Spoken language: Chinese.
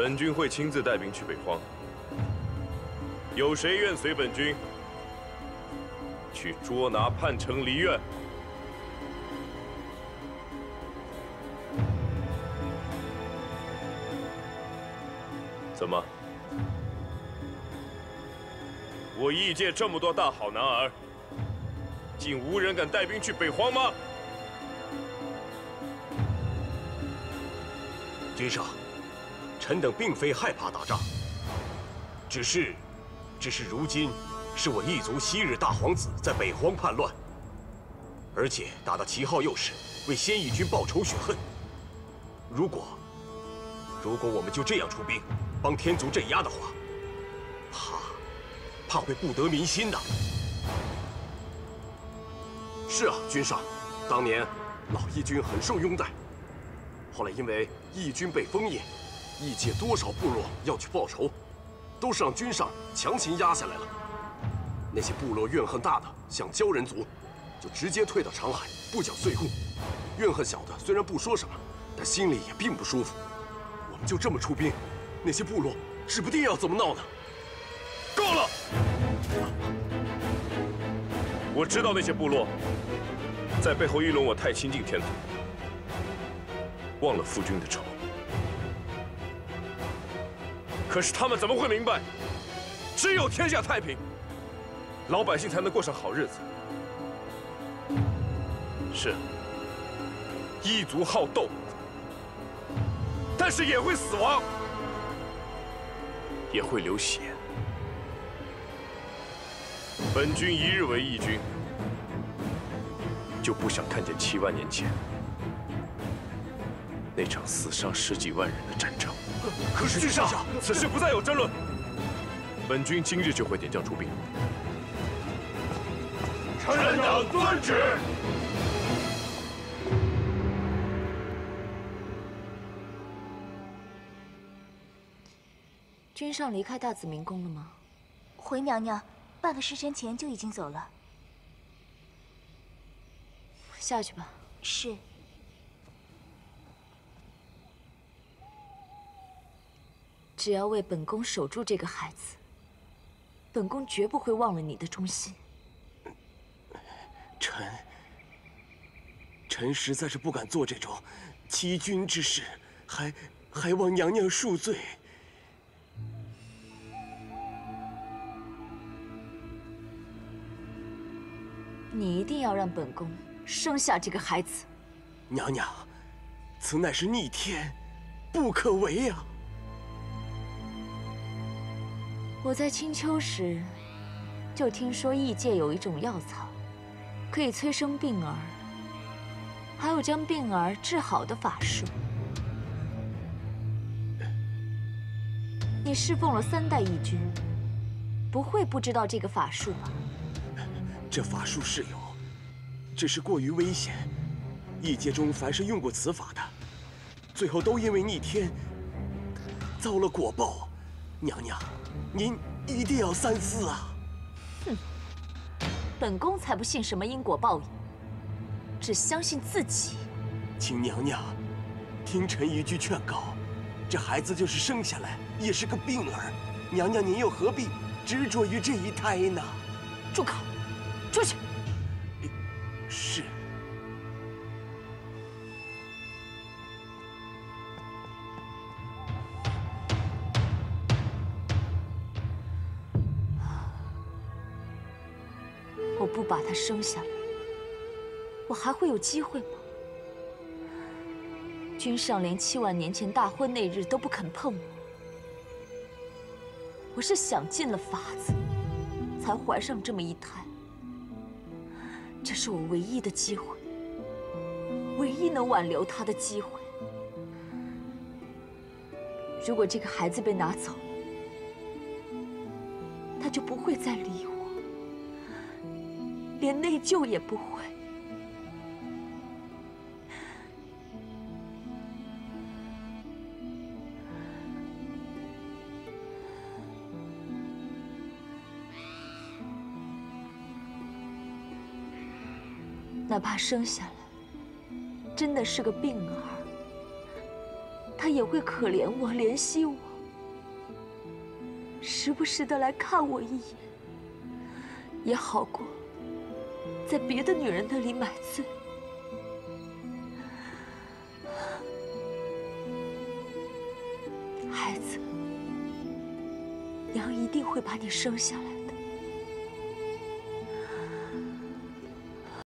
本军会亲自带兵去北荒。有谁愿随本军去捉拿叛臣黎愿？怎么？我义界这么多大好男儿，竟无人敢带兵去北荒吗？ 君上，臣等并非害怕打仗，只是如今是我异族昔日大皇子在北荒叛乱，而且打得旗号又是为先义军报仇雪恨。如果我们就这样出兵帮天族镇压的话，怕会不得民心呐。是啊，君上，当年老义军很受拥戴，后来因为义军被封印，义界多少部落要去报仇，都是让君上强行压下来了。那些部落怨恨大的，像鲛人族，就直接退到长海，不缴税赋；怨恨小的，虽然不说什么，但心里也并不舒服。我们就这么出兵，那些部落指不定要怎么闹呢。 够了！我知道那些部落在背后议论我太亲近天族，忘了夫君的仇。可是他们怎么会明白，只有天下太平，老百姓才能过上好日子？是，异族好斗，但是也会死亡，也会流血。本军一日为义军，就不想看见7万年前那场死伤10几万人的战争。 可是君上， 此事不再有争论。本军今日就会点将出兵。 臣等遵旨。 君上离开大紫明宫了吗？ 回娘娘，半个时辰前就已经走了。 下去吧。 是。 只要为本宫守住这个孩子，本宫绝不会忘了你的忠心。 臣实在是不敢做这种欺君之事，还望娘娘恕罪。 你一定要让本宫生下这个孩子。 娘娘，此乃是逆天，不可为啊！ 我在青丘时就听说异界有一种药草，可以催生病儿，还有将病儿治好的法术。你侍奉了3代义军，不会不知道这个法术吧？ 这法术是有，只是过于危险。异界中凡是用过此法的，最后都因为逆天遭了果报。娘娘，您一定要三思啊！ 哼，本宫才不信什么因果报应，只相信自己。 请娘娘听臣一句劝告，这孩子就是生下来也是个病儿，娘娘您又何必执着于这一胎呢？ 住口！出去！ 是。 我不把他生下来，我还会有机会吗？君上连7万年前大婚那日都不肯碰我，我是想尽了法子，才怀上这么一胎。这是我唯一的机会，唯一能挽留他的机会。如果这个孩子被拿走，他就不会再理我，连内疚也不会。哪怕生下来真的是个病儿，他也会可怜我、怜惜我。 时不时的来看我一眼，也好过在别的女人那里买醉。孩子，娘一定会把你生下来。